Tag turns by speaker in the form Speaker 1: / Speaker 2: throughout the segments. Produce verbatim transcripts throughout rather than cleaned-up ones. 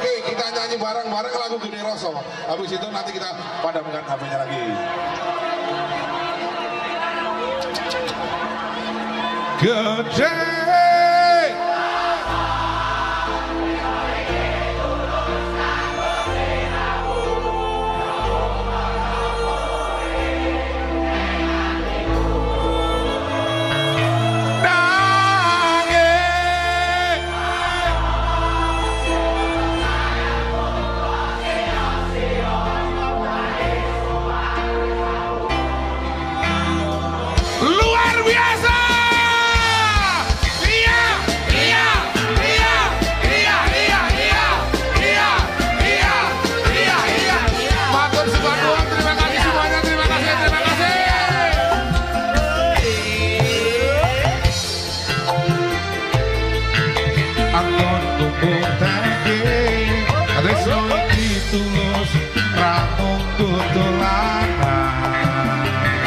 Speaker 1: Oke, kita nyanyi bareng-bareng lagu Gede Roso. Habis itu nanti kita padamkan H P-nya lagi. Gede.
Speaker 2: Tulus ramung kutulanan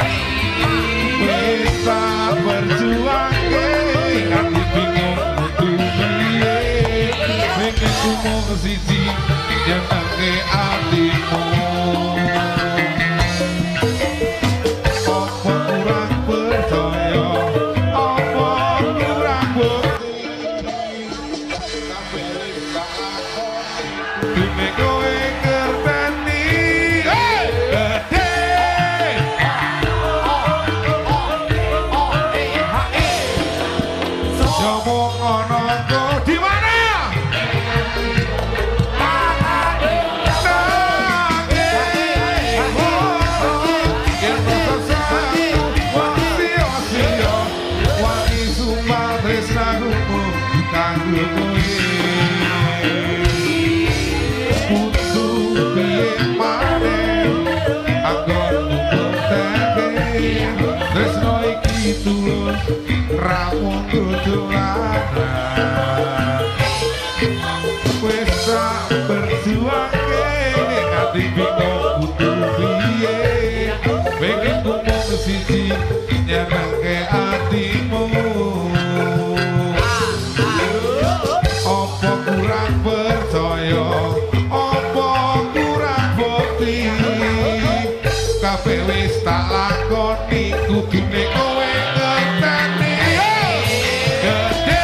Speaker 2: bisa berjuang hati bingung kudu piye pengen ngomong siji nyenengke atimu apa kurang percaya apa kurang bukti kabeh tak lakoni kowe ngerteni gede ngomong ono kok di mana wangi sumpah tresnaku kanggo kowe tulus ramung kutulanan wis tak berjuang hati bingung kudu piye pengen ngomong siji nyenengke atimu apa kurang percaya apa kurang bukti kabeh wis tak lakoni kudune kowe ngerteni gede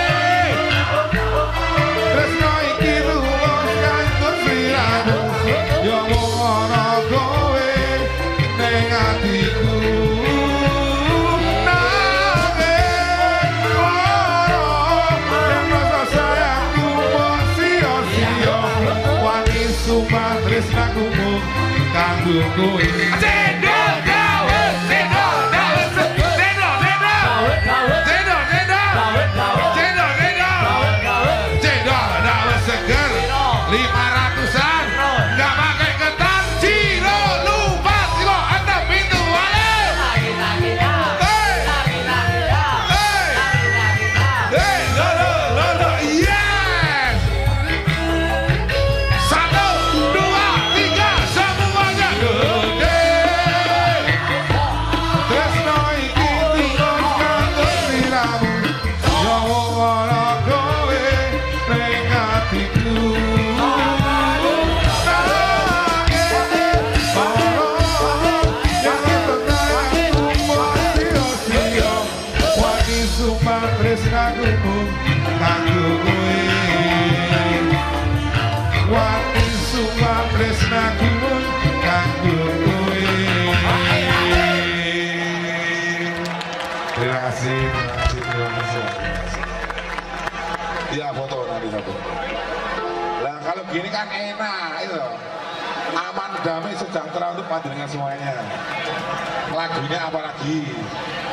Speaker 2: tresno iki tulus kanggo sliramu yo wong ana kowe ning atiku nanging ora rasa sayangku kok sia-sia wangi sumpah tresnaku kanggo kowe lima ratusan nggak pakai ketan ciro lupa silo anda pintu wale lagi lagi hei lagi lagi hei hei lolo lolo yes satu dua tiga semuanya gede tresno iki tulus kanggo sliramu yo ora kowe ning atiku tresnaku kanggo kowe wati sumpah tresnaku kanggo kowe terima kasih terima kasih
Speaker 1: Iya, foto nanti satu. Nah, kalau gini kan enak itu aman damai sejahtera untuk panjenengan semuanya. Lagunya apa lagi?